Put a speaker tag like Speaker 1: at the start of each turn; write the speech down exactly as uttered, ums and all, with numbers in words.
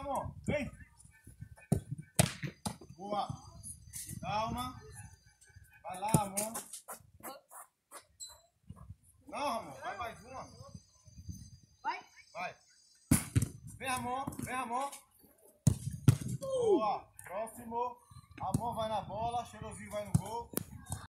Speaker 1: Ramon. Vem. Boa. Calma. Vai lá, Ramon. Não, Ramon. Vai mais uma.
Speaker 2: Vai.
Speaker 1: Vai. Vem, Ramon. Vem, Ramon. Boa. Próximo. Ramon vai na bola. Cheirosinho vai no gol.